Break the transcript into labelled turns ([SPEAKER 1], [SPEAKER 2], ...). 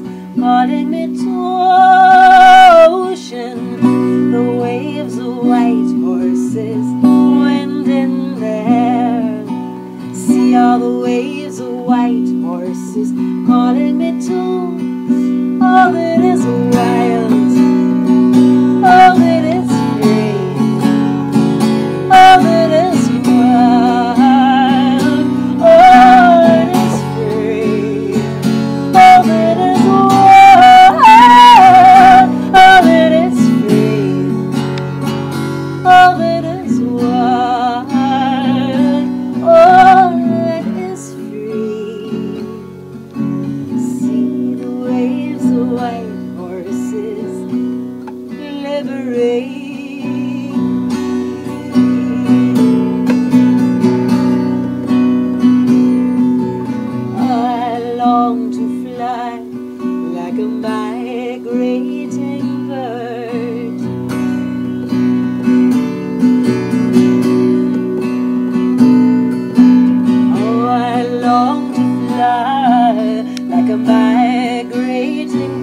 [SPEAKER 1] calling me to ocean. The waves of white horses, wind in the hair. See all the waves of white horses calling me to all that is wild, all that is free, all that is wild, all that is free, all that is wild, all that is free, all that is wild, all that is free. See the waves of white horses liberate. I long to fly like a migrating bird. Oh, I long to fly like a migrating bird.